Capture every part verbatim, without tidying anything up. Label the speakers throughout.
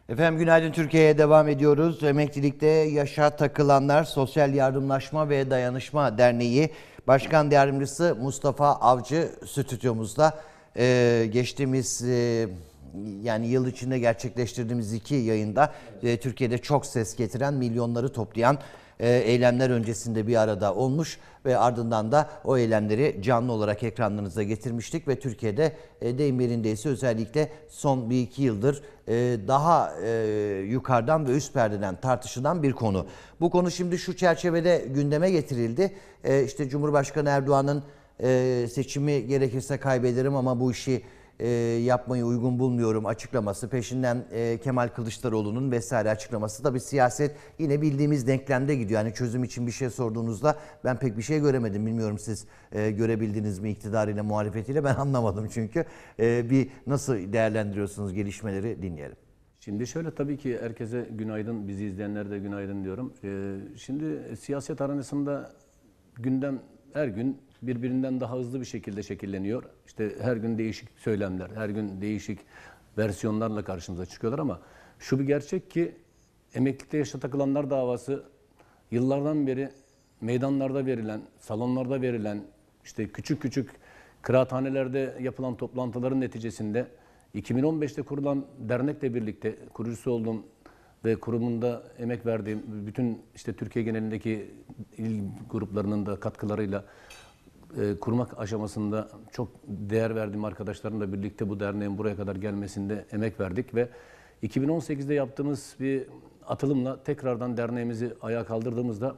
Speaker 1: Efendim günaydın, Türkiye'ye devam ediyoruz. Emeklilikte yaşa takılanlar Sosyal Yardımlaşma ve Dayanışma Derneği Başkan Yardımcısı Mustafa Avcı stüdyomuzda. Ee, geçtiğimiz e, yani yıl içinde gerçekleştirdiğimiz iki yayında e, Türkiye'de çok ses getiren, milyonları toplayan e, eylemler öncesinde bir arada olmuş ve ardından da o eylemleri canlı olarak ekranlarınıza getirmiştik ve Türkiye'de e, deyim yerindeyse özellikle son bir iki yıldır e, daha e, yukarıdan ve üst perdeden tartışılan bir konu. Bu konu şimdi şu çerçevede gündeme getirildi. E, işte Cumhurbaşkanı Erdoğan'ın e, seçimi gerekirse kaybederim ama bu işi E, yapmayı uygun bulmuyorum açıklaması, peşinden e, Kemal Kılıçdaroğlu'nun vesaire açıklaması. Tabii siyaset yine bildiğimiz denklemde gidiyor. Yani çözüm için bir şey sorduğunuzda ben pek bir şey göremedim. Bilmiyorum siz e, görebildiniz mi iktidarıyla, muhalefetiyle? Ben anlamadım çünkü. E, bir nasıl değerlendiriyorsunuz gelişmeleri, dinleyelim.
Speaker 2: Şimdi şöyle, tabii ki herkese günaydın, bizi izleyenlere de günaydın diyorum. Ee, şimdi siyaset arenasında gündem her gün birbirinden daha hızlı bir şekilde şekilleniyor. İşte her gün değişik söylemler, her gün değişik versiyonlarla karşımıza çıkıyorlar ama şu bir gerçek ki emeklilikte yaşa takılanlar davası yıllardan beri meydanlarda verilen, salonlarda verilen, işte küçük küçük kıraathanelerde yapılan toplantıların neticesinde iki bin on beşte kurulan dernekle birlikte kurucusu olduğum ve kurumunda emek verdiğim bütün işte Türkiye genelindeki il gruplarının da katkılarıyla e, kurmak aşamasında çok değer verdiğim arkadaşlarımla birlikte bu derneğin buraya kadar gelmesinde emek verdik ve iki bin on sekizde yaptığımız bir atılımla tekrardan derneğimizi ayağa kaldırdığımızda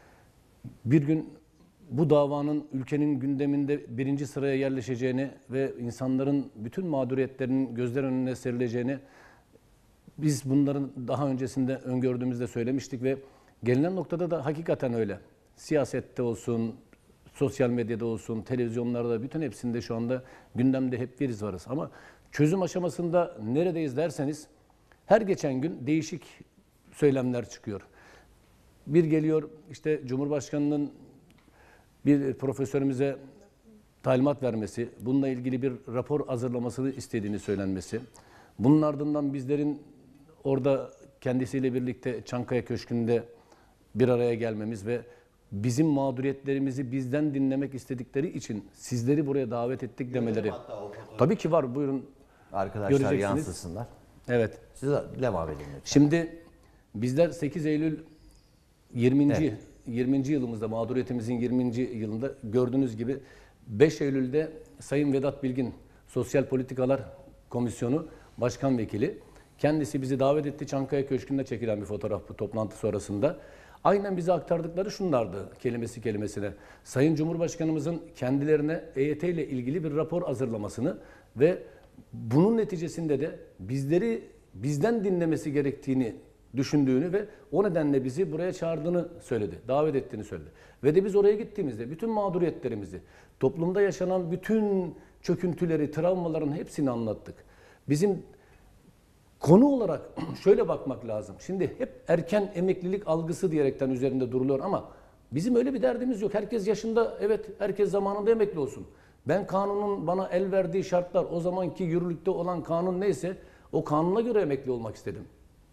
Speaker 2: bir gün bu davanın ülkenin gündeminde birinci sıraya yerleşeceğini ve insanların bütün mağduriyetlerinin gözler önüne serileceğini biz bunların daha öncesinde öngördüğümüzde söylemiştik ve gelinen noktada da hakikaten öyle. Siyasette olsun, sosyal medyada olsun, televizyonlarda, bütün hepsinde şu anda gündemde hep biriz varız. Ama çözüm aşamasında neredeyiz derseniz her geçen gün değişik söylemler çıkıyor. Bir geliyor işte Cumhurbaşkanı'nın bir profesörümüze talimat vermesi, bununla ilgili bir rapor hazırlamasını istediğini söylenmesi. Bunun ardından bizlerin orada kendisiyle birlikte Çankaya Köşkü'nde bir araya gelmemiz ve bizim mağduriyetlerimizi bizden dinlemek istedikleri için sizleri buraya davet ettik demeleri. Tabii ki var, buyurun.
Speaker 1: Arkadaşlar yansısınlar.
Speaker 2: Evet.
Speaker 1: Siz devam edin lütfen.
Speaker 2: Şimdi bizler sekiz Eylül yirminci
Speaker 1: Evet.
Speaker 2: yirminci yılımızda, mağduriyetimizin yirminci yılında gördüğünüz gibi beş Eylül'de Sayın Vedat Bilgin Sosyal Politikalar Komisyonu Başkan Vekili kendisi bizi davet etti. Çankaya Köşkü'nde çekilen bir fotoğraf bu toplantı sonrasında. Aynen bize aktardıkları şunlardı kelimesi kelimesine. Sayın Cumhurbaşkanımızın kendilerine E Y T ile ilgili bir rapor hazırlamasını ve bunun neticesinde de bizleri bizden dinlemesi gerektiğini düşündüğünü ve o nedenle bizi buraya çağırdığını söyledi, davet ettiğini söyledi. Ve de biz oraya gittiğimizde bütün mağduriyetlerimizi, toplumda yaşanan bütün çöküntüleri, travmaların hepsini anlattık. Bizim konu olarak şöyle bakmak lazım. Şimdi hep erken emeklilik algısı diyerekten üzerinde duruluyor ama bizim öyle bir derdimiz yok. Herkes yaşında, evet, herkes zamanında emekli olsun. Ben kanunun bana el verdiği şartlar, o zamanki yürürlükte olan kanun neyse o kanuna göre emekli olmak istedim.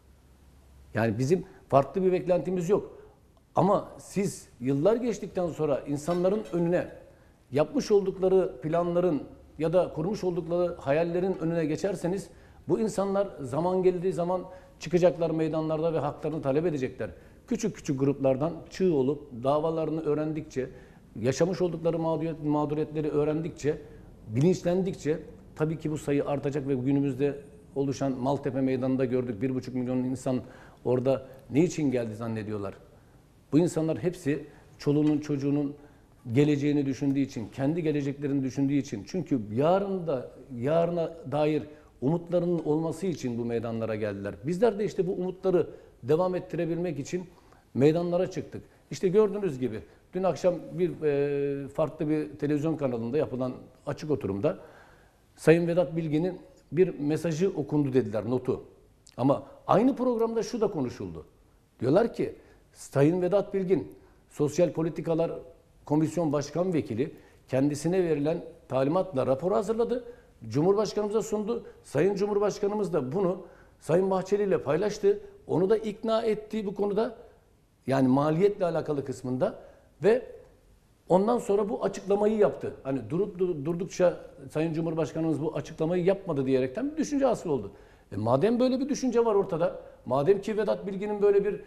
Speaker 2: Yani bizim farklı bir beklentimiz yok. Ama siz yıllar geçtikten sonra insanların önüne yapmış oldukları planların ya da kurmuş oldukları hayallerin önüne geçerseniz bu insanlar zaman geldiği zaman çıkacaklar meydanlarda ve haklarını talep edecekler. Küçük küçük gruplardan çığ olup davalarını öğrendikçe, yaşamış oldukları mağduriyet, mağduriyetleri öğrendikçe, bilinçlendikçe tabii ki bu sayı artacak ve günümüzde oluşan Maltepe Meydanı'nda gördük. Bir buçuk milyon insan orada ne için geldi zannediyorlar? Bu insanlar hepsi çoluğunun çocuğunun geleceğini düşündüğü için, kendi geleceklerini düşündüğü için. Çünkü yarın da, yarına dair umutlarının olması için bu meydanlara geldiler. Bizler de işte bu umutları devam ettirebilmek için meydanlara çıktık. İşte gördüğünüz gibi dün akşam bir e, farklı bir televizyon kanalında yapılan açık oturumda Sayın Vedat Bilgin'in bir mesajı okundu dediler, notu. Ama aynı programda şu da konuşuldu. Diyorlar ki Sayın Vedat Bilgin Sosyal Politikalar Komisyon Başkan Vekili kendisine verilen talimatla rapor hazırladı. Cumhurbaşkanımıza sundu. Sayın Cumhurbaşkanımız da bunu Sayın Bahçeli ile paylaştı. Onu da ikna etti bu konuda. Yani maliyetle alakalı kısmında ve ondan sonra bu açıklamayı yaptı. Hani durup durdukça Sayın Cumhurbaşkanımız bu açıklamayı yapmadı diyerekten bir düşünce hasıl oldu. E madem böyle bir düşünce var ortada, madem ki Vedat Bilgin'in böyle bir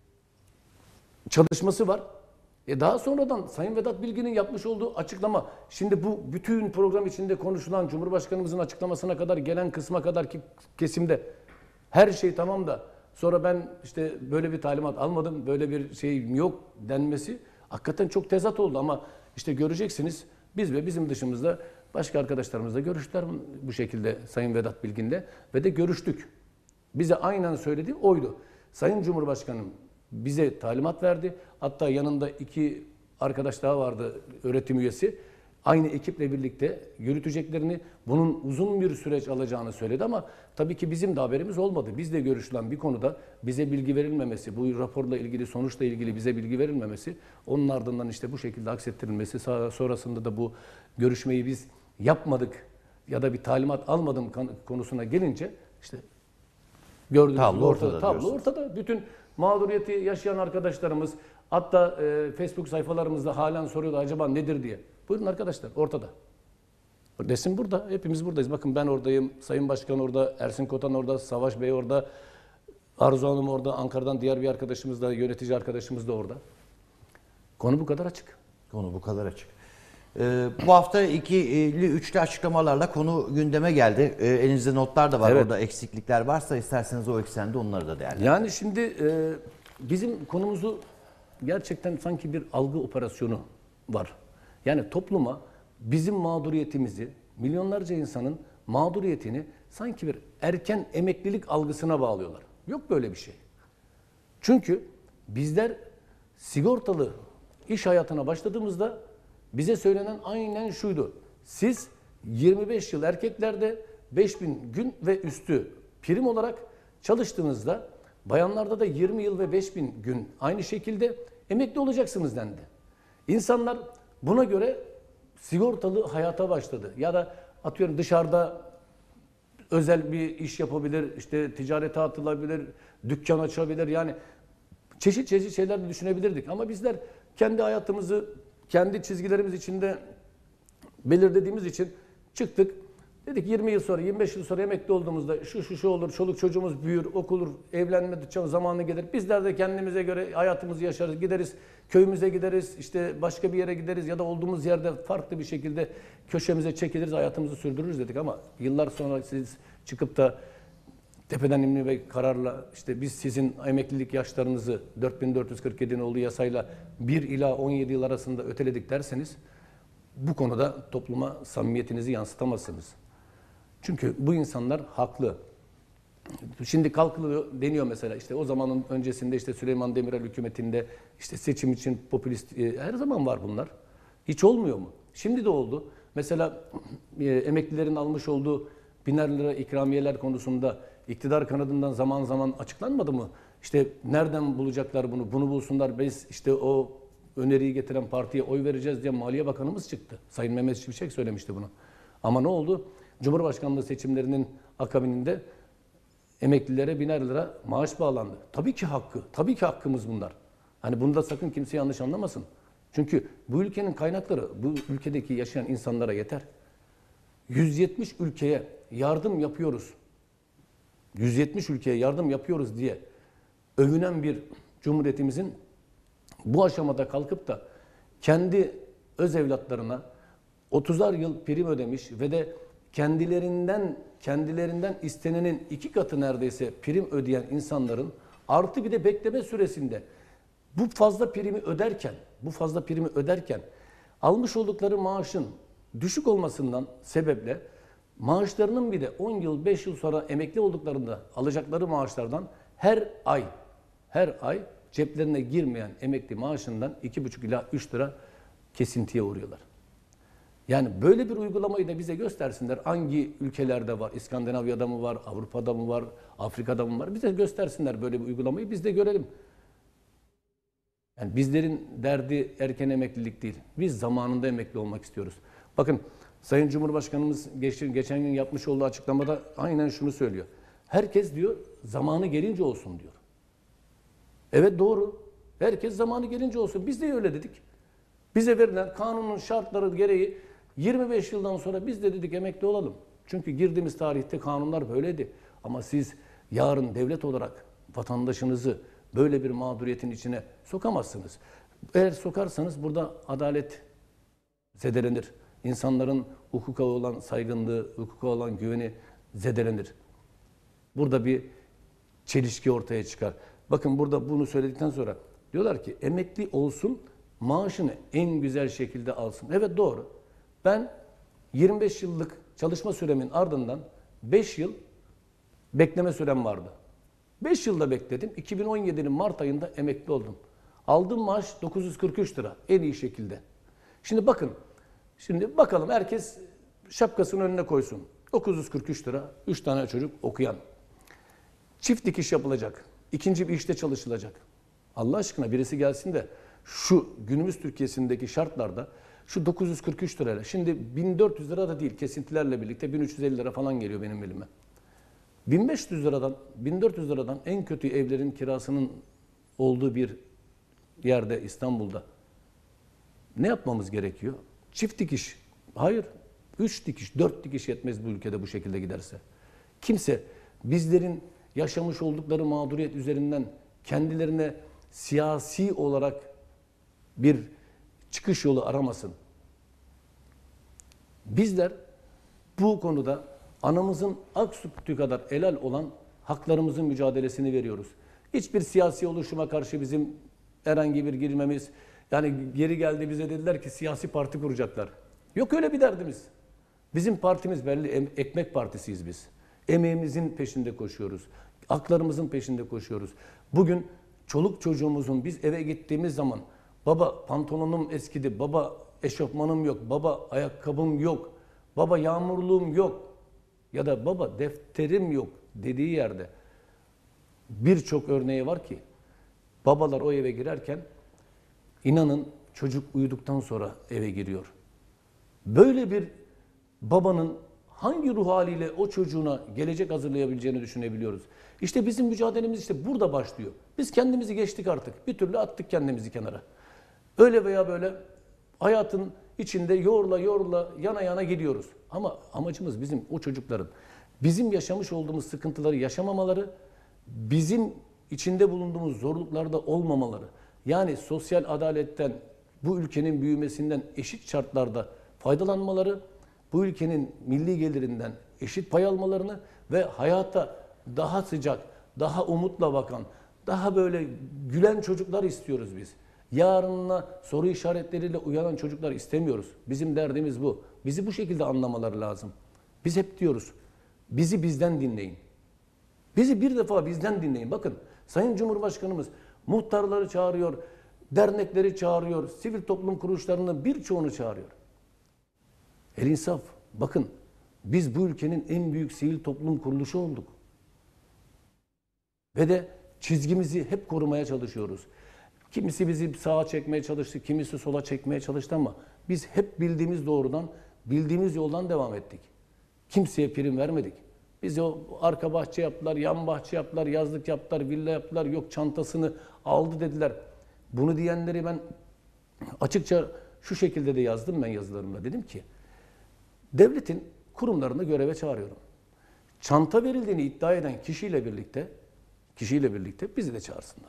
Speaker 2: çalışması var, e daha sonradan Sayın Vedat Bilgin'in yapmış olduğu açıklama, şimdi bu bütün program içinde konuşulan Cumhurbaşkanımızın açıklamasına kadar gelen kısma kadar ki kesimde her şey tamam da sonra ben işte böyle bir talimat almadım, böyle bir şeyim yok denmesi hakikaten çok tezat oldu ama işte göreceksiniz biz ve bizim dışımızda başka arkadaşlarımızla görüştüler bu şekilde Sayın Vedat Bilgin'le ve de görüştük. Bize aynen söylediği oydu. Sayın Cumhurbaşkanım bize talimat verdi. Hatta yanında iki arkadaş daha vardı öğretim üyesi. Aynı ekiple birlikte yürüteceklerini, bunun uzun bir süreç alacağını söyledi ama tabii ki bizim de haberimiz olmadı. Bizle görüşülen bir konuda bize bilgi verilmemesi, bu raporla ilgili, sonuçla ilgili bize bilgi verilmemesi, onun ardından işte bu şekilde aksettirilmesi, sonrasında da bu görüşmeyi biz yapmadık ya da bir talimat almadım konusuna gelince işte gördüğünüz
Speaker 1: tablo ortada.
Speaker 2: ortada tablo ortada. Bütün mağduriyeti yaşayan arkadaşlarımız hatta e, Facebook sayfalarımızda halen soruyordu acaba nedir diye. Buyurun arkadaşlar ortada. Resim burada. Hepimiz buradayız. Bakın ben oradayım. Sayın Başkan orada. Ersin Kotan orada. Savaş Bey orada. Arzu Hanım orada. Ankara'dan diğer bir arkadaşımız da, yönetici arkadaşımız da orada. Konu bu kadar açık.
Speaker 1: Konu bu kadar açık. Ee, bu hafta ikili, üçlü açıklamalarla konu gündeme geldi. Ee, elinizde notlar da var.
Speaker 2: Evet.
Speaker 1: Orada eksiklikler varsa isterseniz o eksende onları da değerlendirelim.
Speaker 2: Yani şimdi e, bizim konumuzu gerçekten sanki bir algı operasyonu var. Yani topluma bizim mağduriyetimizi, milyonlarca insanın mağduriyetini sanki bir erken emeklilik algısına bağlıyorlar. Yok böyle bir şey. Çünkü bizler sigortalı iş hayatına başladığımızda bize söylenen aynen şuydu. Siz yirmi beş yıl erkeklerde beş bin gün ve üstü prim olarak çalıştığınızda bayanlarda da yirmi yıl ve beş bin gün aynı şekilde emekli olacaksınız dendi. İnsanlar buna göre sigortalı hayata başladı. Ya da atıyorum dışarıda özel bir iş yapabilir, işte ticarete atılabilir, dükkan açabilir. Yani çeşit çeşit şeyler de düşünebilirdik. Ama bizler kendi hayatımızı kendi çizgilerimiz içinde belirlediğimiz için çıktık. Dedik yirmi yıl sonra, yirmi beş yıl sonra emekli olduğumuzda şu şu şu olur, çoluk çocuğumuz büyür, okulur, evlenme zamanı gelir. Bizler de kendimize göre hayatımızı yaşarız, gideriz, köyümüze gideriz, işte başka bir yere gideriz ya da olduğumuz yerde farklı bir şekilde köşemize çekiliriz, hayatımızı sürdürürüz dedik. Ama yıllar sonra siz çıkıp da tepeden inme ve kararla işte biz sizin emeklilik yaşlarınızı dört bin dört yüz kırk yedi'nin olduğu yasayla bir ila on yedi yıl arasında öteledik derseniz bu konuda topluma samimiyetinizi yansıtamazsınız. Çünkü bu insanlar haklı. Şimdi kalkılıyor deniyor mesela işte o zamanın öncesinde işte Süleyman Demirel hükümetinde işte seçim için popülist e, her zaman var bunlar. Hiç olmuyor mu? Şimdi de oldu. Mesela e, emeklilerin almış olduğu biner lira ikramiyeler konusunda iktidar kanadından zaman zaman açıklanmadı mı? İşte nereden bulacaklar bunu? Bunu bulsunlar. Biz işte o öneriyi getiren partiye oy vereceğiz diye Maliye Bakanımız çıktı. Sayın Mehmet Şimşek söylemişti bunu. Ama ne oldu? Cumhurbaşkanlığı seçimlerinin akabininde emeklilere biner lira maaş bağlandı. Tabii ki hakkı. Tabii ki hakkımız bunlar. Hani bunda sakın kimse yanlış anlamasın. Çünkü bu ülkenin kaynakları bu ülkedeki yaşayan insanlara yeter. yüz yetmiş ülkeye yardım yapıyoruz. yüz yetmiş ülkeye yardım yapıyoruz diye övünen bir cumhuriyetimizin bu aşamada kalkıp da kendi öz evlatlarına otuzar yıl prim ödemiş ve de kendilerinden kendilerinden istenenin iki katı neredeyse prim ödeyen insanların artı bir de bekleme süresinde bu fazla primi öderken bu fazla primi öderken almış oldukları maaşın düşük olmasından sebeple maaşlarının bir de on yıl beş yıl sonra emekli olduklarında alacakları maaşlardan her ay her ay ceplerine girmeyen emekli maaşından iki buçuk ila üç lira kesintiye uğruyorlar. Yani böyle bir uygulamayı da bize göstersinler. Hangi ülkelerde var? İskandinavya'da mı var? Avrupa'da mı var? Afrika'da mı var? Bize göstersinler böyle bir uygulamayı. Biz de görelim. Yani bizlerin derdi erken emeklilik değil. Biz zamanında emekli olmak istiyoruz. Bakın Sayın Cumhurbaşkanımız geçen gün yapmış olduğu açıklamada aynen şunu söylüyor. Herkes diyor zamanı gelince olsun diyor. Evet doğru. Herkes zamanı gelince olsun. Biz de öyle dedik. Bize verilen kanunun şartları gereği yirmi beş yıldan sonra biz de dedik emekli olalım. Çünkü girdiğimiz tarihte kanunlar böyleydi. Ama siz yarın devlet olarak vatandaşınızı böyle bir mağduriyetin içine sokamazsınız. Eğer sokarsanız burada adalet zedelenir. İnsanların hukuka olan saygınlığı, hukuka olan güveni zedelenir. Burada bir çelişki ortaya çıkar. Bakın burada bunu söyledikten sonra diyorlar ki emekli olsun, maaşını en güzel şekilde alsın. Evet doğru. Ben yirmi beş yıllık çalışma süremin ardından beş yıl bekleme sürem vardı. beş yılda bekledim. iki bin on yedinin Mart ayında emekli oldum. Aldığım maaş dokuz yüz kırk üç lira en iyi şekilde. Şimdi bakın, şimdi bakalım herkes şapkasını önüne koysun. dokuz yüz kırk üç lira, üç tane çocuk okuyan. Çift dikiş yapılacak. İkinci bir işte çalışılacak. Allah aşkına birisi gelsin de şu günümüz Türkiye'sindeki şartlarda şu dokuz yüz kırk üç lirayla, şimdi bin dört yüz lira da değil kesintilerle birlikte bin üç yüz elli lira falan geliyor benim elime. bin beş yüz liradan, bin dört yüz liradan en kötü evlerin kirasının olduğu bir yerde İstanbul'da ne yapmamız gerekiyor? Çift dikiş. Hayır. Üç dikiş, dört dikiş yetmez bu ülkede bu şekilde giderse. Kimse bizlerin yaşamış oldukları mağduriyet üzerinden kendilerine siyasi olarak bir çıkış yolu aramasın. Bizler bu konuda anamızın ak sütü kadar helal olan haklarımızın mücadelesini veriyoruz. Hiçbir siyasi oluşuma karşı bizim herhangi bir girmemiz, yani geri geldi bize dediler ki siyasi parti kuracaklar. Yok öyle bir derdimiz. Bizim partimiz belli, ekmek partisiyiz biz. Emeğimizin peşinde koşuyoruz. Haklarımızın peşinde koşuyoruz. Bugün çoluk çocuğumuzun biz eve gittiğimiz zaman baba pantolonum eskidi, baba eşofmanım yok, baba ayakkabım yok, baba yağmurluğum yok ya da baba defterim yok dediği yerde birçok örneği var ki babalar o eve girerken inanın çocuk uyuduktan sonra eve giriyor. Böyle bir babanın hangi ruh haliyle o çocuğuna gelecek hazırlayabileceğini düşünebiliyoruz. İşte bizim mücadelemiz işte burada başlıyor. Biz kendimizi geçtik artık. Bir türlü attık kendimizi kenara. Öyle veya böyle hayatın içinde yoğrula yoğrula yana yana gidiyoruz. Ama amacımız bizim o çocukların bizim yaşamış olduğumuz sıkıntıları yaşamamaları, bizim içinde bulunduğumuz zorluklarda olmamaları. Yani sosyal adaletten, bu ülkenin büyümesinden eşit şartlarda faydalanmaları, bu ülkenin milli gelirinden eşit pay almalarını ve hayata daha sıcak, daha umutla bakan, daha böyle gülen çocuklar istiyoruz biz. Yarınına soru işaretleriyle uyanan çocuklar istemiyoruz. Bizim derdimiz bu. Bizi bu şekilde anlamaları lazım. Biz hep diyoruz, bizi bizden dinleyin. Bizi bir defa bizden dinleyin. Bakın Sayın Cumhurbaşkanımız muhtarları çağırıyor, dernekleri çağırıyor, sivil toplum kuruluşlarının birçoğunu çağırıyor. El insaf. Bakın biz bu ülkenin en büyük sivil toplum kuruluşu olduk. Ve de çizgimizi hep korumaya çalışıyoruz. Kimisi bizi sağa çekmeye çalıştı, kimisi sola çekmeye çalıştı ama biz hep bildiğimiz doğrudan, bildiğimiz yoldan devam ettik. Kimseye prim vermedik. Biz o arka bahçe yaptılar, yan bahçe yaptılar, yazlık yaptılar, villa yaptılar, yok çantasını aldı dediler. Bunu diyenleri ben açıkça şu şekilde de yazdım ben yazılarımda. Dedim ki, devletin kurumlarını göreve çağırıyorum. Çanta verildiğini iddia eden kişiyle birlikte, kişiyle birlikte bizi de çağırsınlar.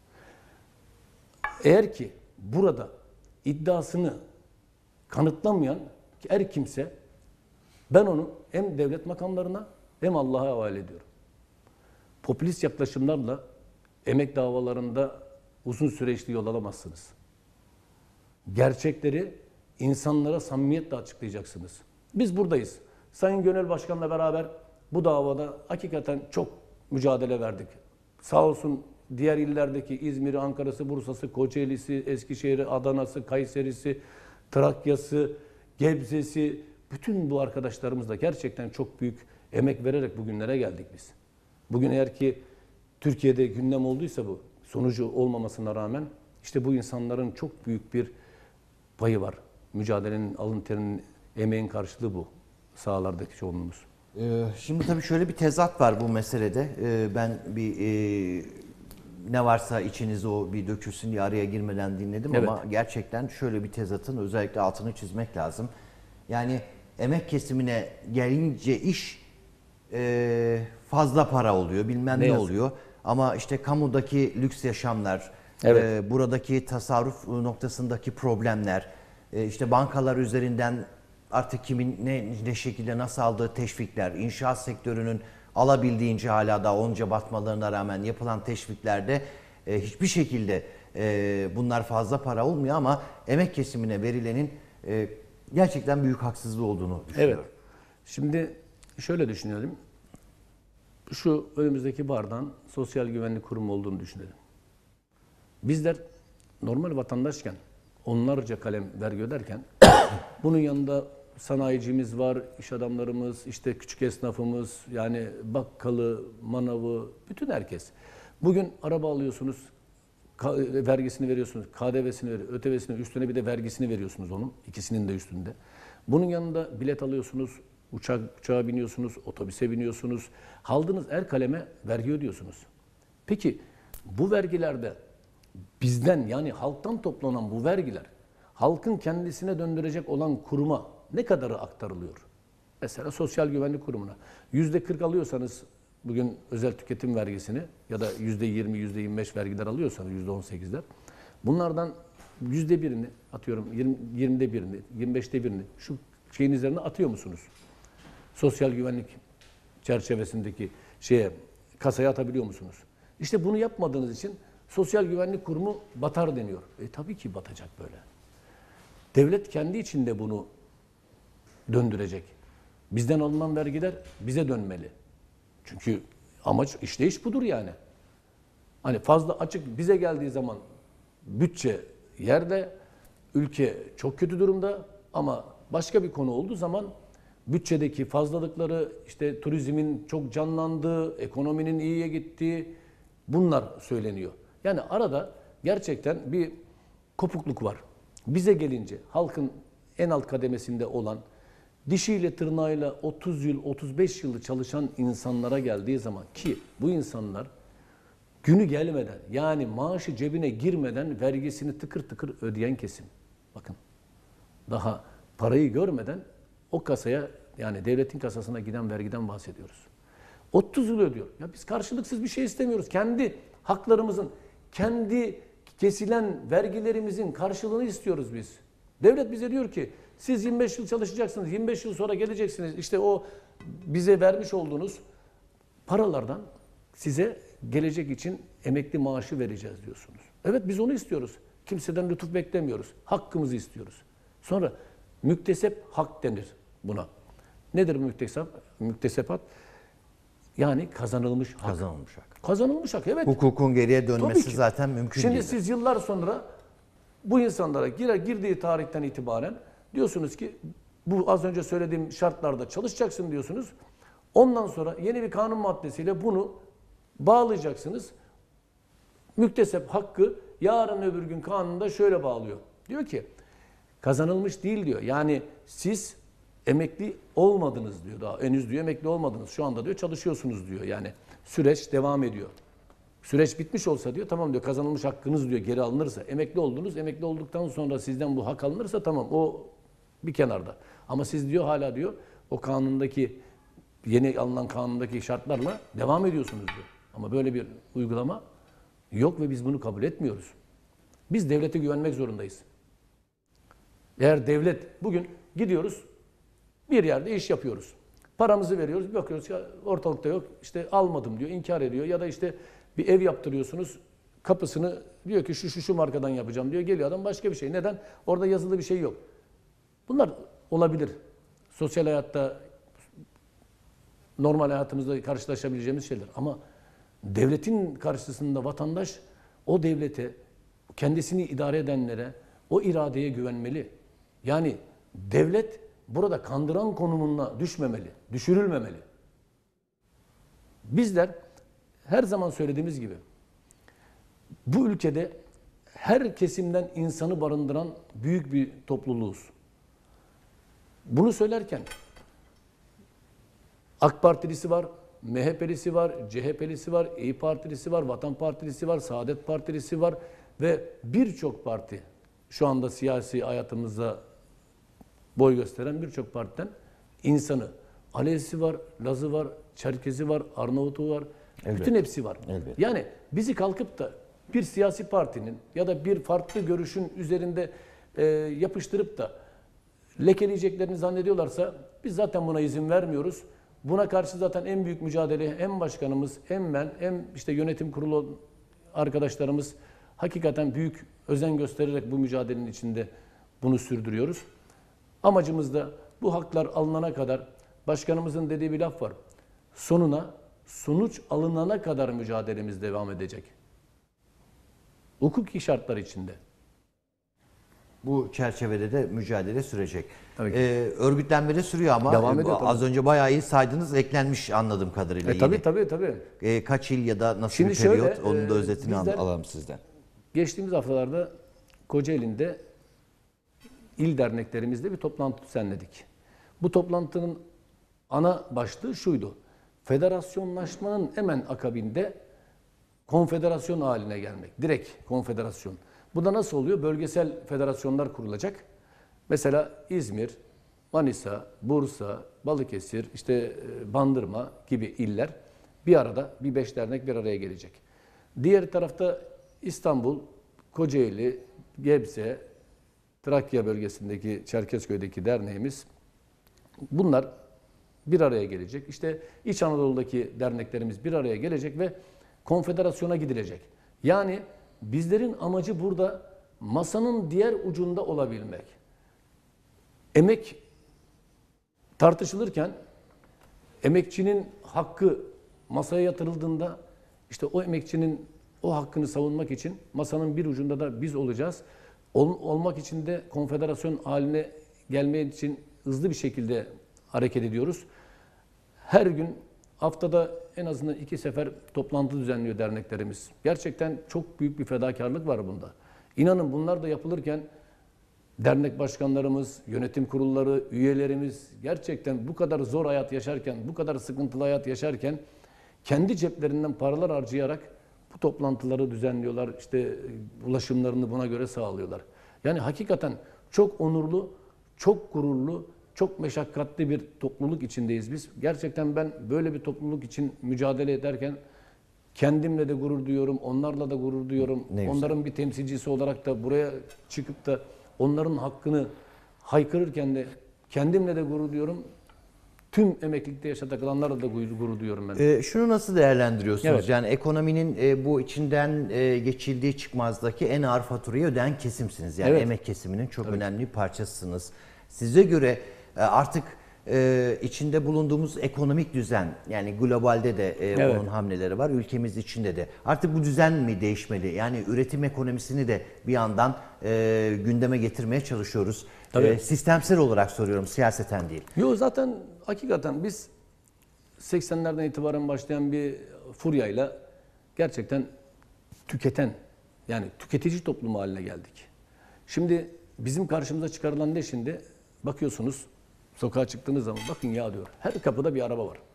Speaker 2: Eğer ki burada iddiasını kanıtlamayan her kimse, ben onu hem devlet makamlarına hem Allah'a havale ediyorum. Popülist yaklaşımlarla emek davalarında uzun süreçli yol alamazsınız. Gerçekleri insanlara samimiyetle açıklayacaksınız. Biz buradayız. Sayın Gönül Başkan'la beraber bu davada hakikaten çok mücadele verdik. Sağ olsun diğer illerdeki İzmir'i, Ankara'sı, Bursa'sı, Kocaeli'si, Eskişehir'i, Adana'sı, Kayseri'si, Trakya'sı, Gebze'si, bütün bu arkadaşlarımızla gerçekten çok büyük emek vererek bugünlere geldik biz. Bugün eğer ki Türkiye'de gündem olduysa bu, sonucu olmamasına rağmen işte bu insanların çok büyük bir payı var. Mücadelenin, alın terinin, emeğin karşılığı bu sahalardaki çoğunluğumuz.
Speaker 1: Ee, Şimdi tabii şöyle bir tezat var bu meselede. Ee, Ben bir e, ne varsa içinize o bir dökülsün diye araya girmeden dinledim
Speaker 2: Evet.
Speaker 1: ama gerçekten şöyle bir tezatın özellikle altını çizmek lazım. Yani emek kesimine gelince iş e, fazla para oluyor, bilmem
Speaker 2: Ne
Speaker 1: ne
Speaker 2: yazık.
Speaker 1: oluyor. Ama işte kamudaki lüks yaşamlar,
Speaker 2: Evet.
Speaker 1: e, buradaki tasarruf noktasındaki problemler, e, işte bankalar üzerinden artık kimin ne, ne şekilde nasıl aldığı teşvikler, inşaat sektörünün alabildiğince hala da onca batmalarına rağmen yapılan teşviklerde e, hiçbir şekilde e, bunlar fazla para olmuyor ama emek kesimine verilenin e, gerçekten büyük haksızlığı olduğunu düşünüyorum.
Speaker 2: Evet. Şimdi şöyle düşünelim. Şu önümüzdeki bardağın Sosyal Güvenlik Kurumu olduğunu düşünelim. Bizler normal vatandaşken onlarca kalem vergi öderken bunun yanında sanayicimiz var, iş adamlarımız, işte küçük esnafımız, yani bakkalı, manavı, bütün herkes. Bugün araba alıyorsunuz, ka- vergisini veriyorsunuz, K D V'sini veriyorsunuz, ÖTV'sini, üstüne bir de vergisini veriyorsunuz onun, ikisinin de üstünde. Bunun yanında bilet alıyorsunuz, uçak, uçağa biniyorsunuz, otobüse biniyorsunuz. Aldığınız her kaleme vergi ödüyorsunuz. Peki bu vergilerde bizden, yani halktan toplanan bu vergiler halkın kendisine döndürecek olan kuruma ne kadarı aktarılıyor? Mesela Sosyal Güvenlik Kurumu'na yüzde kırk alıyorsanız bugün özel tüketim vergisini ya da yüzde yirmi, yüzde yirmi beş vergiler alıyorsanız yüzde on sekizler, bunlardan yüzde birini atıyorum, yirmide birini, yirmi beşte birini şu şeyin üzerine atıyor musunuz? Sosyal güvenlik çerçevesindeki şeye, kasaya atabiliyor musunuz? İşte bunu yapmadığınız için Sosyal Güvenlik Kurumu batar deniyor. E tabii ki batacak böyle. Devlet kendi içinde bunu döndürecek. Bizden alınan vergiler bize dönmeli. Çünkü amaç, işleyiş budur yani. Hani fazla açık bize geldiği zaman bütçe yerde, ülke çok kötü durumda ama başka bir konu olduğu zaman bütçedeki fazlalıkları, işte turizmin çok canlandığı, ekonominin iyiye gittiği, bunlar söyleniyor. Yani arada gerçekten bir kopukluk var. Bize gelince halkın en alt kademesinde olan, dişiyle tırnağıyla otuz yıl, otuz beş yıl çalışan insanlara geldiği zaman, ki bu insanlar günü gelmeden, yani maaşı cebine girmeden vergisini tıkır tıkır ödeyen kesim. Bakın, daha parayı görmeden o kasaya, yani devletin kasasına giden vergiden bahsediyoruz. otuz yıl ödüyor. Ya biz karşılıksız bir şey istemiyoruz. Kendi haklarımızın, kendi kesilen vergilerimizin karşılığını istiyoruz biz. Devlet bize diyor ki siz yirmi beş yıl çalışacaksınız, yirmi beş yıl sonra geleceksiniz. İşte o bize vermiş olduğunuz paralardan size gelecek için emekli maaşı vereceğiz diyorsunuz. Evet, biz onu istiyoruz. Kimseden lütuf beklemiyoruz. Hakkımızı istiyoruz. Sonra müktesep hak denir buna. Nedir müktesep? Müktesepat? Yani kazanılmış hak.
Speaker 1: Kazanılmış hak.
Speaker 2: Kazanılmış hak, evet.
Speaker 1: Hukukun geriye
Speaker 2: Tabii
Speaker 1: dönmesi
Speaker 2: ki.
Speaker 1: zaten mümkün
Speaker 2: Şimdi
Speaker 1: değil.
Speaker 2: siz yıllar sonra bu insanlara girer, girdiği tarihten itibaren diyorsunuz ki bu az önce söylediğim şartlarda çalışacaksın diyorsunuz. Ondan sonra yeni bir kanun maddesiyle bunu bağlayacaksınız. Müktesep hakkı yarın öbür gün kanunda şöyle bağlıyor. Diyor ki kazanılmış değil diyor. Yani siz emekli olmadınız diyor daha. Henüz diyor emekli olmadınız. Şu anda diyor çalışıyorsunuz diyor. Yani süreç devam ediyor. Süreç bitmiş olsa diyor tamam diyor, kazanılmış hakkınız diyor geri alınırsa, emekli oldunuz, emekli olduktan sonra sizden bu hak alınırsa tamam, o bir kenarda. Ama siz diyor hala diyor o kanundaki, yeni alınan kanundaki şartlarla devam ediyorsunuz diyor. Ama böyle bir uygulama yok ve biz bunu kabul etmiyoruz. Biz devlete güvenmek zorundayız. Eğer devlet, bugün gidiyoruz bir yerde iş yapıyoruz. Paramızı veriyoruz, bir bakıyoruz ya ortalıkta yok, işte almadım diyor, inkar ediyor ya da işte bir ev yaptırıyorsunuz, kapısını diyor ki şu şu şu markadan yapacağım diyor, geliyor adam başka bir şey. Neden? Orada yazılı bir şey yok. Bunlar olabilir. Sosyal hayatta, normal hayatımızda karşılaşabileceğimiz şeyler. Ama devletin karşısında vatandaş o devlete, kendisini idare edenlere, o iradeye güvenmeli. Yani devlet burada kandıran konumuna düşmemeli, düşürülmemeli. Bizler her zaman söylediğimiz gibi bu ülkede her kesimden insanı barındıran büyük bir topluluğuz. Bunu söylerken AK Partilisi var, M H P'lisi var, C H P'lisi var, İYİ Partilisi var, Vatan Partilisi var, Saadet Partilisi var ve birçok parti şu anda siyasi hayatımızda boy gösteren birçok partiden insanı. Alevisi var, Lazı var, Çerkezi var, Arnavut'u var.
Speaker 1: Elbette.
Speaker 2: Bütün hepsi var.
Speaker 1: Elbette.
Speaker 2: Yani bizi kalkıp da bir siyasi partinin ya da bir farklı görüşün üzerinde e, yapıştırıp da lekeleyeceklerini zannediyorlarsa biz zaten buna izin vermiyoruz. Buna karşı zaten en büyük mücadele hem başkanımız hem ben hem işte yönetim kurulu arkadaşlarımız hakikaten büyük özen göstererek bu mücadelenin içinde bunu sürdürüyoruz. Amacımız da bu haklar alınana kadar başkanımızın dediği bir laf var. Sonuna, sonuç alınana kadar mücadelemiz devam edecek. Hukuki şartlar içinde.
Speaker 1: Bu çerçevede de mücadele sürecek.
Speaker 2: Tabii ki.
Speaker 1: Ee, örgütlenme de sürüyor ama
Speaker 2: Devam
Speaker 1: e,
Speaker 2: ediyor, tabii.
Speaker 1: az önce bayağı iyi saydınız, eklenmiş anladığım kadarıyla.
Speaker 2: E, tabii
Speaker 1: yeni.
Speaker 2: tabii tabii.
Speaker 1: Ee, kaç yıl ya da nasıl
Speaker 2: Şimdi
Speaker 1: bir
Speaker 2: şöyle,
Speaker 1: periyot? Onun da
Speaker 2: e,
Speaker 1: özetini al-
Speaker 2: bizler-
Speaker 1: alalım sizden.
Speaker 2: Geçtiğimiz haftalarda Kocaeli'nde il derneklerimizle bir toplantı düzenledik. Bu toplantının ana başlığı şuydu. Federasyonlaşmanın hemen akabinde konfederasyon haline gelmek. Direkt konfederasyon. Bu da nasıl oluyor? Bölgesel federasyonlar kurulacak. Mesela İzmir, Manisa, Bursa, Balıkesir, işte e, Bandırma gibi iller bir arada, bir beş dernek bir araya gelecek. Diğer tarafta İstanbul, Kocaeli, Gebze, Trakya bölgesindeki Çerkezköy'deki derneğimiz, bunlar bir araya gelecek. İşte İç Anadolu'daki derneklerimiz bir araya gelecek ve konfederasyona gidilecek. Yani bizlerin amacı burada masanın diğer ucunda olabilmek. Emek tartışılırken emekçinin hakkı masaya yatırıldığında işte o emekçinin o hakkını savunmak için masanın bir ucunda da biz olacağız. Ol, olmak için de konfederasyon haline gelmek için hızlı bir şekilde hareket ediyoruz. Her gün haftada en azından iki sefer toplantı düzenliyor derneklerimiz. Gerçekten çok büyük bir fedakarlık var bunda. İnanın bunlar da yapılırken dernek başkanlarımız, yönetim kurulları, üyelerimiz gerçekten bu kadar zor hayat yaşarken, bu kadar sıkıntılı hayat yaşarken kendi ceplerinden paralar harcayarak bu toplantıları düzenliyorlar. İşte ulaşımlarını buna göre sağlıyorlar. Yani hakikaten çok onurlu, çok gururlu, çok meşakkatli bir topluluk içindeyiz biz. Gerçekten ben böyle bir topluluk için mücadele ederken kendimle de gurur duyuyorum, onlarla da gurur duyuyorum.
Speaker 1: Ne güzel.
Speaker 2: Onların bir temsilcisi olarak da buraya çıkıp da onların hakkını haykırırken de kendimle de gurur duyuyorum. Tüm emeklilikte yaşa takılanlarla da gurur, gurur duyuyorum ben.
Speaker 1: Ee, şunu nasıl değerlendiriyorsunuz?
Speaker 2: Evet.
Speaker 1: Yani ekonominin e, bu içinden e, geçildiği çıkmazdaki en ağır faturayı ödeyen kesimsiniz. Yani
Speaker 2: Evet.
Speaker 1: emek kesiminin çok önemli bir parçasısınız. Size göre e, artık e, içinde bulunduğumuz ekonomik düzen, yani globalde de e,
Speaker 2: Evet.
Speaker 1: onun hamleleri var, ülkemiz içinde de. Artık bu düzen mi değişmeli? Yani üretim ekonomisini de bir yandan e, gündeme getirmeye çalışıyoruz.
Speaker 2: Tabii.
Speaker 1: E, sistemsel olarak soruyorum, siyaseten değil.
Speaker 2: Yo zaten hakikaten biz seksenlerden itibaren başlayan bir furyayla gerçekten tüketen, yani tüketici toplumu haline geldik. Şimdi bizim karşımıza çıkarılan ne şimdi? Bakıyorsunuz sokağa çıktığınız zaman bakın ya diyor. Her kapıda bir araba var.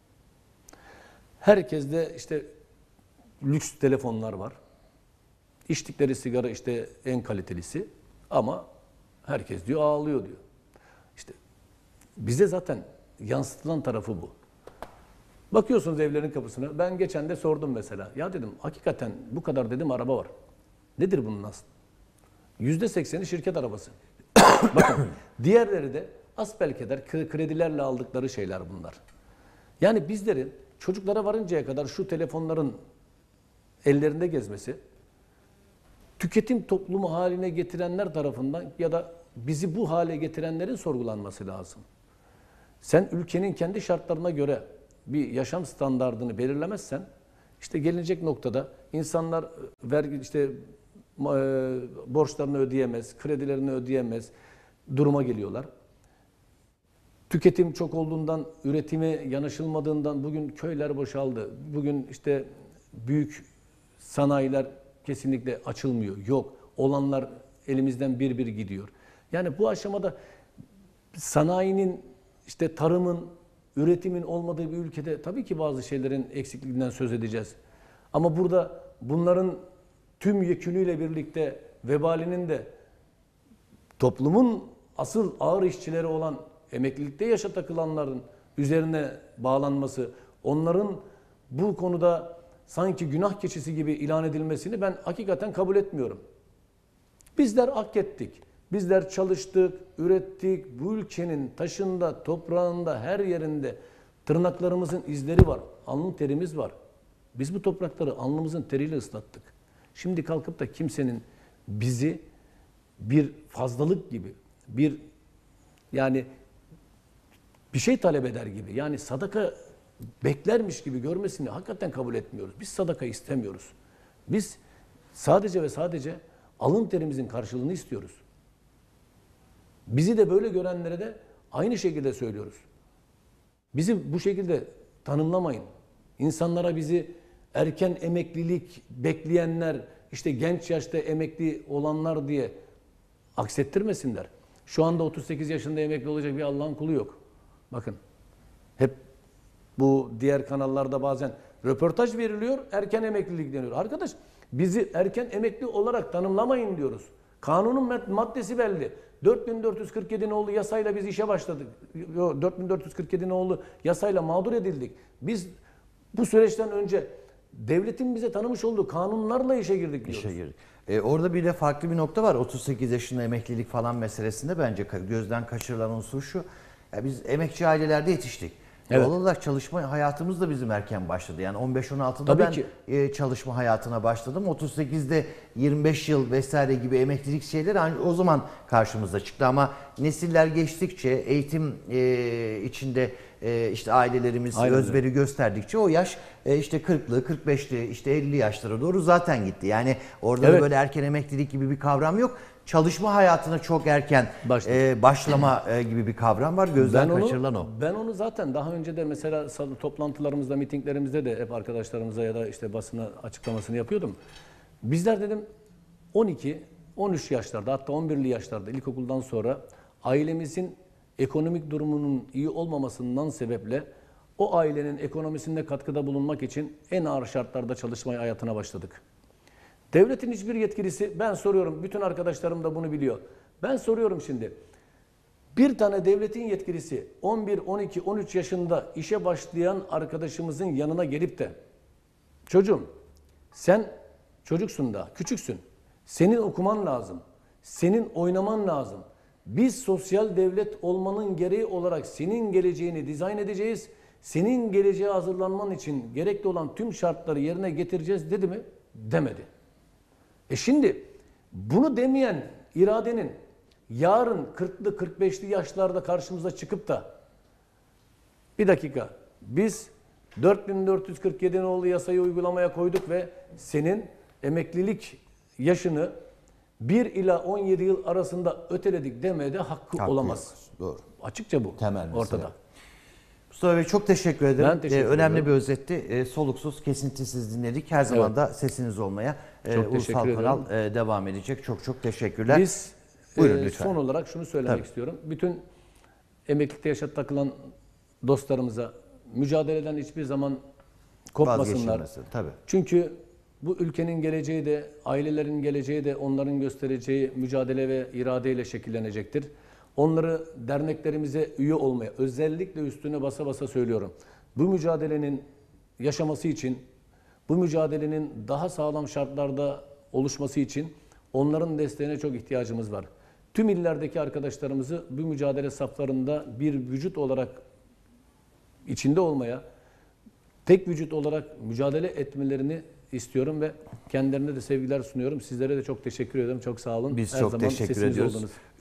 Speaker 2: Herkeste işte lüks telefonlar var. İçtikleri sigara işte en kalitelisi ama herkes diyor ağlıyor diyor. İşte bize zaten yansıtılan tarafı bu. Bakıyorsunuz evlerin kapısına. Ben geçen de sordum mesela. Ya dedim hakikaten bu kadar dedim araba var. Nedir bunun aslı? yüzde sekseni şirket arabası. Bakın diğerleri de asbelkeder kredilerle aldıkları şeyler bunlar. Yani bizlerin çocuklara varıncaya kadar şu telefonların ellerinde gezmesi tüketim toplumu haline getirenler tarafından ya da bizi bu hale getirenlerin sorgulanması lazım. Sen ülkenin kendi şartlarına göre bir yaşam standardını belirlemezsen işte gelinecek noktada insanlar vergi işte e, borçlarını ödeyemez, kredilerini ödeyemez duruma geliyorlar. Tüketim çok olduğundan, üretime yanaşılmadığından bugün köyler boşaldı. Bugün işte büyük sanayiler kesinlikle açılmıyor. Yok. Olanlar elimizden bir bir gidiyor. Yani bu aşamada sanayinin, işte tarımın üretimin olmadığı bir ülkede tabii ki bazı şeylerin eksikliğinden söz edeceğiz. Ama burada bunların tüm yekünüyle birlikte vebalinin de toplumun asıl ağır işçileri olan emeklilikte yaşa takılanların üzerine bağlanması, onların bu konuda sanki günah keçisi gibi ilan edilmesini ben hakikaten kabul etmiyorum. Bizler hak ettik. Bizler çalıştık, ürettik. Bu ülkenin taşında, toprağında, her yerinde tırnaklarımızın izleri var. Alın terimiz var. Biz bu toprakları alnımızın teriyle ıslattık. Şimdi kalkıp da kimsenin bizi bir fazlalık gibi, bir yani bir şey talep eder gibi, yani sadaka beklermiş gibi görmesini hakikaten kabul etmiyoruz. Biz sadaka istemiyoruz. Biz sadece ve sadece alın terimizin karşılığını istiyoruz. Bizi de böyle görenlere de aynı şekilde söylüyoruz. Bizi bu şekilde tanımlamayın. İnsanlara bizi erken emeklilik bekleyenler, işte genç yaşta emekli olanlar diye aksettirmesinler. Şu anda otuz sekiz yaşında emekli olacak bir Allah'ın kulu yok. Bakın, hep bu diğer kanallarda bazen röportaj veriliyor, erken emeklilik deniyor. Arkadaş, bizi erken emekli olarak tanımlamayın diyoruz. Kanunun maddesi belli. dört bin dört yüz kırk yedi nolu yasayla biz işe başladık. dört bin dört yüz kırk yedi nolu yasayla mağdur edildik. Biz bu süreçten önce devletin bize tanımış olduğu kanunlarla işe girdik diyoruz.
Speaker 1: İşe girdik. E, orada bir de farklı bir nokta var. otuz sekiz yaşında emeklilik falan meselesinde bence gözden kaçırılan unsur şu. Ya biz emekçi ailelerde yetiştik.
Speaker 2: Evet.
Speaker 1: Doğal olarak çalışma hayatımız da bizim erken başladı. Yani on beş on altıda
Speaker 2: Tabii
Speaker 1: ben
Speaker 2: ki.
Speaker 1: e, çalışma hayatına başladım. otuz sekizde yirmi beş yıl vesaire gibi emeklilik şeyleri o zaman karşımıza çıktı. Ama nesiller geçtikçe, eğitim e, içinde e, işte ailelerimiz
Speaker 2: Aynen
Speaker 1: özveri
Speaker 2: öyle.
Speaker 1: gösterdikçe o yaş e, işte kırklı, kırk beşli, işte elli yaşlara doğru zaten gitti. Yani orada da
Speaker 2: Evet.
Speaker 1: böyle erken emeklilik gibi bir kavram yok. Çalışma hayatına çok erken
Speaker 2: Başladı.
Speaker 1: e, başlama e, gibi bir kavram var. Gözden
Speaker 2: Ben onu,
Speaker 1: kaçırılan o.
Speaker 2: Ben onu zaten daha önce de mesela toplantılarımızda, mitinglerimizde de hep arkadaşlarımıza ya da işte basına açıklamasını yapıyordum. Bizler dedim on iki, on üç yaşlarda, hatta on birli yaşlarda, ilkokuldan sonra ailemizin ekonomik durumunun iyi olmamasından sebeple o ailenin ekonomisinde katkıda bulunmak için en ağır şartlarda çalışmaya hayatına başladık. Devletin hiçbir yetkilisi, ben soruyorum, bütün arkadaşlarım da bunu biliyor. Ben soruyorum şimdi, bir tane devletin yetkilisi on bir, on iki, on üç yaşında işe başlayan arkadaşımızın yanına gelip de çocuğum sen çocuksun da, küçüksün, senin okuman lazım, senin oynaman lazım. Biz sosyal devlet olmanın gereği olarak senin geleceğini dizayn edeceğiz, senin geleceğe hazırlanman için gerekli olan tüm şartları yerine getireceğiz dedi mi? Demedi. E şimdi bunu demeyen iradenin yarın kırklı kırk beşli yaşlarda karşımıza çıkıp da bir dakika biz dört bin dört yüz kırk yedi nolu yasayı uygulamaya koyduk ve senin emeklilik yaşını bir ila on yedi yıl arasında öteledik demeye de hakkı,
Speaker 1: Hakkı
Speaker 2: olamaz.
Speaker 1: yok. Doğru.
Speaker 2: Açıkça bu.
Speaker 1: Temel mesele.
Speaker 2: Ortada.
Speaker 1: Mustafa Bey çok teşekkür ederim.
Speaker 2: Ben teşekkür
Speaker 1: Ee, önemli
Speaker 2: ederim.
Speaker 1: bir özetti. Ee, soluksuz, kesintisiz dinledik. Her zaman
Speaker 2: Evet.
Speaker 1: da sesiniz olmaya e,
Speaker 2: Çok
Speaker 1: Ulusal
Speaker 2: teşekkür
Speaker 1: Kanal e, devam edecek. Çok çok teşekkürler.
Speaker 2: Biz
Speaker 1: Buyurun
Speaker 2: e,
Speaker 1: lütfen.
Speaker 2: son olarak şunu söylemek
Speaker 1: Tabii.
Speaker 2: istiyorum. Bütün emeklilikte yaşa takılan dostlarımıza mücadeleden hiçbir zaman kopmasınlar.
Speaker 1: Vazgeçilmesin. Tabii.
Speaker 2: Çünkü bu ülkenin geleceği de, ailelerin geleceği de onların göstereceği mücadele ve iradeyle şekillenecektir. Onları derneklerimize üye olmaya, özellikle üstüne basa basa söylüyorum. Bu mücadelenin yaşaması için, bu mücadelenin daha sağlam şartlarda oluşması için onların desteğine çok ihtiyacımız var. Tüm illerdeki arkadaşlarımızı bu mücadele saflarında bir vücut olarak içinde olmaya, tek vücut olarak mücadele etmelerini istiyorum ve kendilerine de sevgiler sunuyorum. Sizlere de çok teşekkür ederim. Çok sağ olun.
Speaker 1: Biz
Speaker 2: Her
Speaker 1: çok
Speaker 2: zaman
Speaker 1: teşekkür
Speaker 2: sesimiz
Speaker 1: ediyoruz.
Speaker 2: oldunuz.